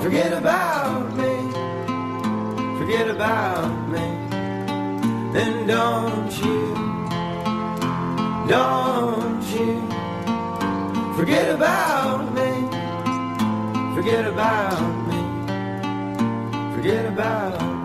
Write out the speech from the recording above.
Forget about me, forget about me. Then don't you forget about me, forget about me, forget about me.